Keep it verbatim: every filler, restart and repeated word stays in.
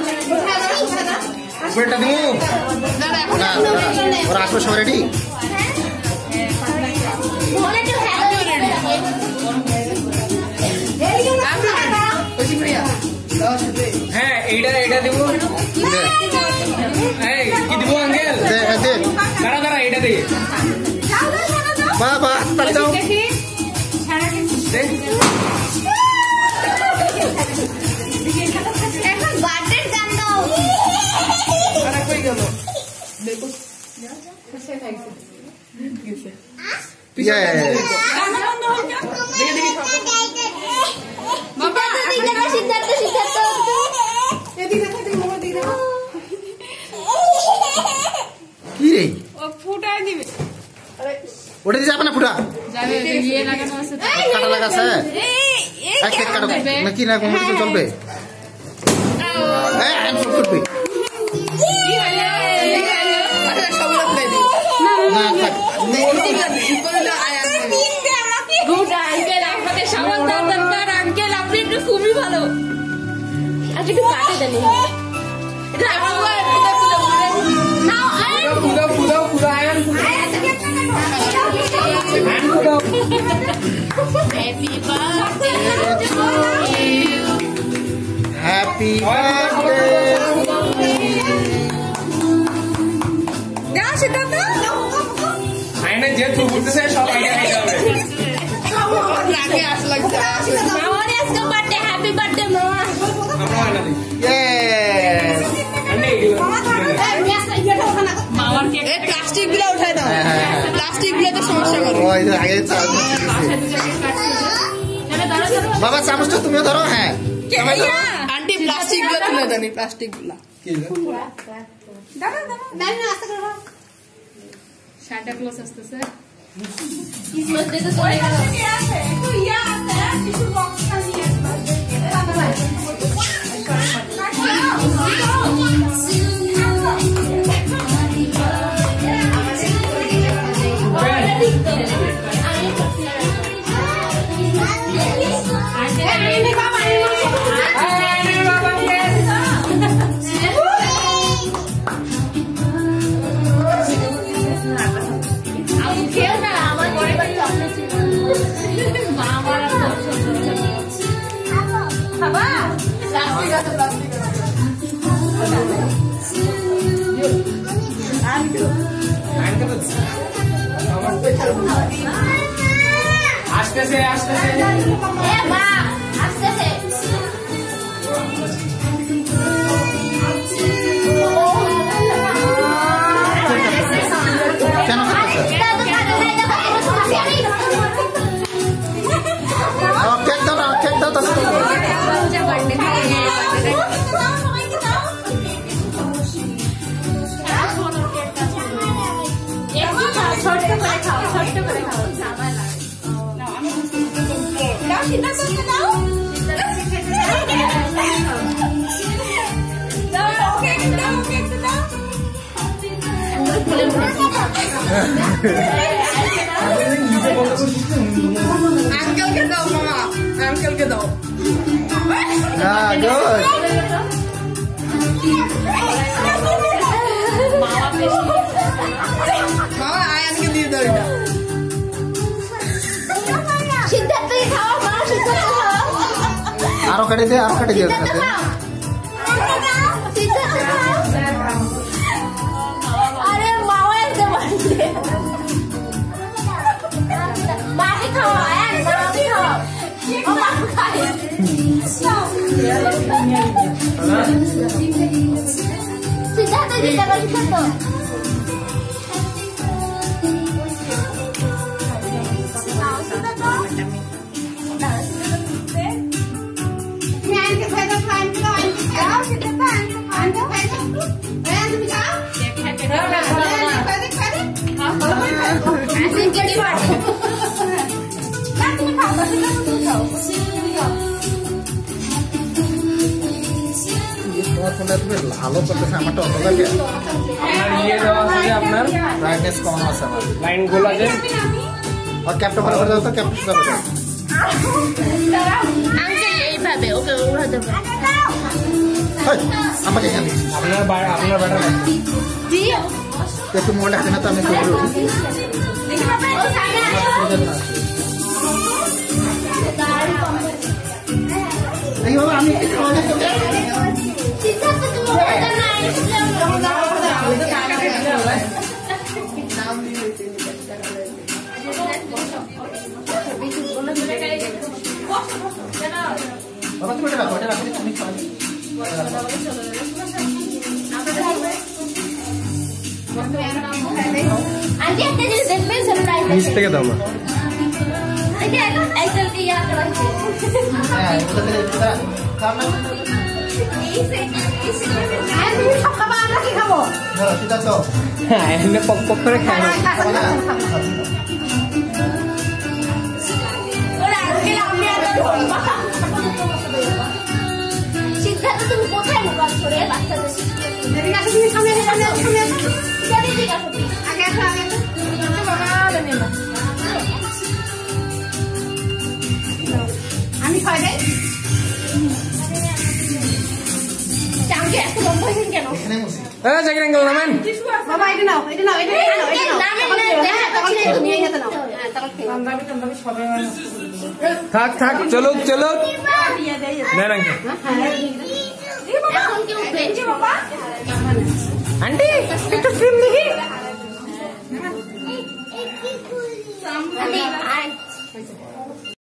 উপরেটা দিমু না ওরা আসো সবাই রেডি হ্যাঁ এইটা এইটা দিব এই কি দিব আঙ্কেল দে দে দাঁড়া দাঁড়া এইটা দে বাবা তাড়াতাড়ি দাও দে এখন বার্থডে গান দাও আরে কই গেল দেখো সে খাইছে কিসে ইয়ে দেখে দেখে বাবা সিদ্ধার্থ সিদ্ধার্থ সিদ্ধার্থ এদিকে দেখো এদিকে মোবাইল দিকে দেখো কি রে ও ফুটাই দিবে আরে ওটা দিয়ে যাবে না ফুটা যাবে ইয়ে লাগানো আছে কাটা লাগাছে এক এক কাটো নাকি না কোনো কিছু চলবে হ্যাঁ আমি সব করবে কি হলো আরে সব লোক খাই দি না থাক বললো আয়ান গুড আঙ্কেল আপনাদের সবার দরকার আঙ্কেল আপনি একটু খুবই ভালো আজকে একটু কাটে দেন এটা আমার এটা পুরো নাও আয়ান পুরো পুরো পুরো Ayaan happy birthday to you happy birthday দাও সিদ্ধার্থ আয়না যে তুই বলতেছে সব আইডিয়া হয়ে যাবে লাগে আস লাগছে মামার আজকে বার্থডে হ্যাপি বার্থডে মামা আমরা আয়না দিই ইয়েস আন্নে মামার কেক এই প্লাস্টিক গুলো উঠাই দাও প্লাস্টিক গুলো তো সমস্যা করে ওই যে আগে চামচ বাবা চামচটা তুমিও ধরো হ্যাঁ সবাই ধরো আন্টি প্লাস্টিক গুলো তুলে দেনি প্লাস্টিক গুলো কি দাদা দাদা নাই না আস্তে করে সান্টা ক্লজ আসতেছে ক্রিসমাস ডে তো চলে গেল কি আছে একটু ইয়া আছে টিস্যু বক্স খালি আসতেছে আসতেছে এ মা আসতেছে কেন কেক দাও না কেক দাও তো ছোট্ট করে খাও ছোট্ট করে খাও সাবান দাও সিদ্ধার্থ দাও দাও কেক দাও কেক দাও আঙ্কেল কে দাও মামা আঙ্কেল কে দাও হ্যাঁ গুড মামা আয়ান কে দিয়ে দাও এটা সিদ্ধার্থ খাও মা সিদ্ধার্থ খাও আরো কেটে দে আরো কেটে দিও সিদ্ধার্থ খাও সিদ্ধার্থ খাও আরে মাও এসে বাড়িতে মাকে খাও আয়ান মাকে খাও ও মা খায় সিদ্ধার্থ দিতে পারি সিদ্ধার্থ তোমার ফোনটা তুমি ভালো করতেছে আমারটা অত লাগে আপনার ইয়ে দেওয়া আছে যে আপনার ব্রাইটনেস কম আছে আমার লাইন গুলো আছে আর ক্যাপটা ভালো করে দাও তো ক্যাপটা ভালো করে আঙ্কেল এইভাবে ওকে উড়াতে পারে আমাকে এখানে আপনার বা- আপনার বেটা লাগবে। দিও একটু মোবাইল হাতে না তো আমি করে উঠি দেখি বাবা ও সাইডে আসো এই বাবা আমি একটু খাওয়া দাওয়া করতে সিদ্ধার্থ তুমি ওটা না বাবা তুমি এটা রাখো এটা রাখো তুমি খাওয়া আন্টি একটা জিনিস দেখবেন সারপ্রাইজ নিচ থেকে দাও না। এটা একটা ইয়া করা আছে হ্যাঁ ওটা দিলে এটা খাও না এই সে এই সে আর তুমি সব খাবা আমরা কি খাবো ধরো সেটা তো হ্যাঁ এমনি পক পক করে খাই না। খাও না ওরা আজকে আমি আর ধরবা সিদ্ধার্থ তুমি কোথায় মোবাইল ছড়ে বাচ্চাদের এদিকে আসো তুমি সামনে এসো সামনে এসো সামনে এসো এদিকে আসো আগে আসো আগে আসো বাবা দেনে না আমি খাই দেই চামকে এত লম্বা হয়ে কেন এখানে বসি এ জাকির আঙ্কেল নামেন। বাবা এটা নাও এটা নাও এটা নাও এটা নাও নামে দেখা যাচ্ছে তুমি এই হাতে নাও হ্যাঁ তাহলে থাক থাক চলো চলো দিয়ে দেই নেন আঙ্কেল। এখন কেউ বেঁচে বাবা আন্টি একটু ক্রিম দেখি। আমি আই